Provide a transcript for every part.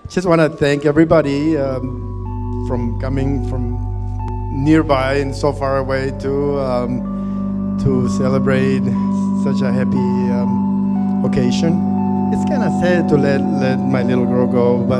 Just want to thank everybody from coming from nearby and so far away to celebrate such a happy occasion. It's kind of sad to let my little girl go, but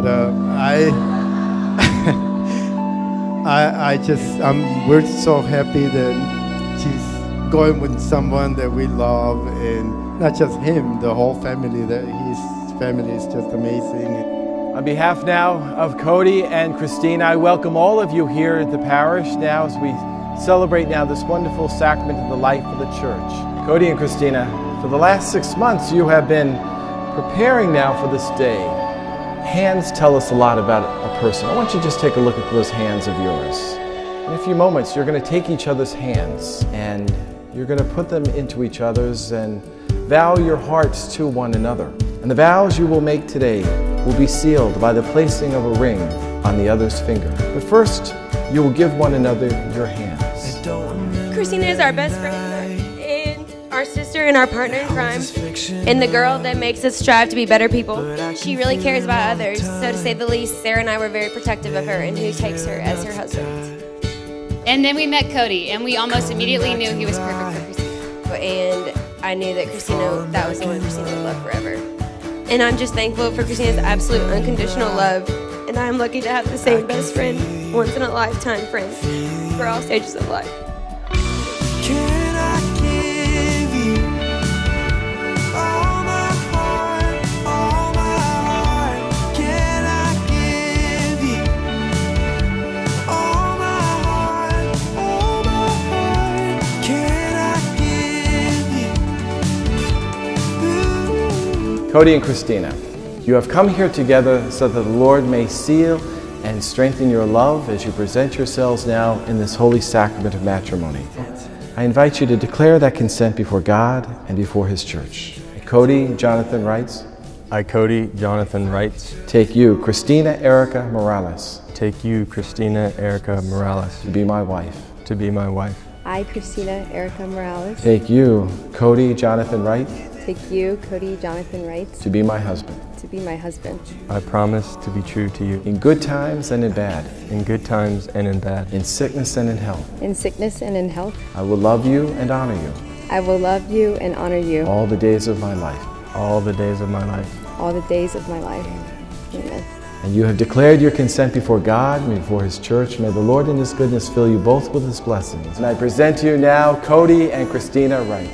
we're so happy that she's going with someone that we love, and not just him, the whole family. That his family is just amazing. On behalf now of Cody and Christina, I welcome all of you here at the parish now as we celebrate now this wonderful sacrament of the life of the church. Cody and Christina, for the last 6 months you have been preparing now for this day. Hands tell us a lot about a person. I want you to just take a look at those hands of yours. In a few moments you're going to take each other's hands and you're going to put them into each other's and vow your hearts to one another. And the vows you will make today will be sealed by the placing of a ring on the other's finger. But first, you will give one another your hands. Christina is our best friend and our sister and our partner in crime, and the girl that makes us strive to be better people. She really cares about others, so to say the least, Sarah and I were very protective of her and who takes her as her husband. And then we met Cody, and we almost immediately knew he was perfect for Christina. And I knew that Christina, that was the one Christina would love forever. And I'm just thankful for Christina's absolute unconditional love. And I'm lucky to have the same best friend, once in a lifetime friend, for all stages of life. Can I give you all my heart, all my heart? Can I give you all my heart, all my heart? Can I give you? Cody and Christina, you have come here together so that the Lord may seal and strengthen your love as you present yourselves now in this holy sacrament of matrimony. I invite you to declare that consent before God and before His church. Cody Jonathan writes, I, Cody Jonathan writes, take you, Christina Erica Morales, take you, Christina Erica Morales, to be my wife. to be my wife. I, Christina Erica Morales, Take you, Cody Jonathan Wright, take you, Cody Jonathan Wright, to be my husband. to be my husband. I promise to be true to you, In good times and in bad, in good times and in bad, in sickness and in health. In sickness and in health, I will love you and honor you I will love you and honor you all the days of my life. all the days of my life. all the days of my life. Amen. And you have declared your consent before God and before His church. May the Lord in His goodness fill you both with His blessings. And I present to you now Cody and Christina Wright.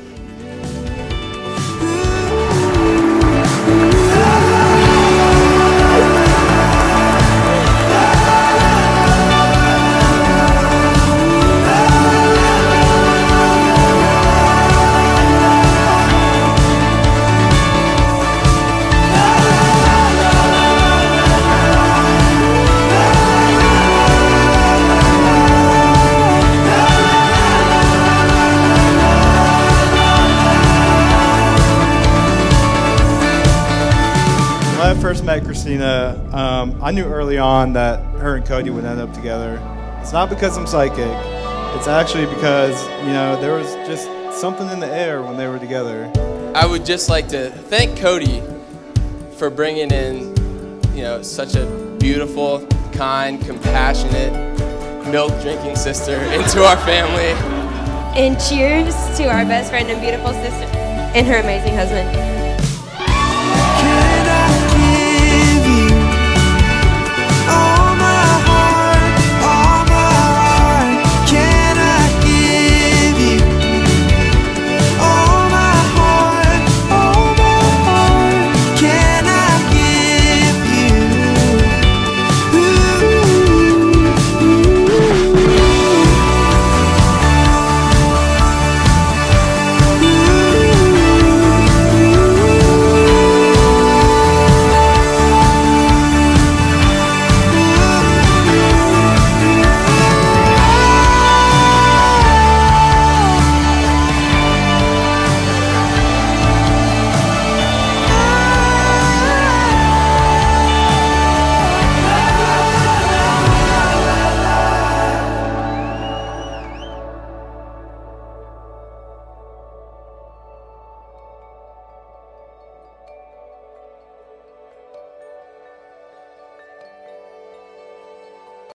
When I first met Christina, I knew early on that her and Cody would end up together. It's not because I'm psychic. It's actually because, you know, there was just something in the air when they were together. I would just like to thank Cody for bringing in, you know, such a beautiful, kind, compassionate, milk-drinking sister into our family. And cheers to our best friend and beautiful sister and her amazing husband.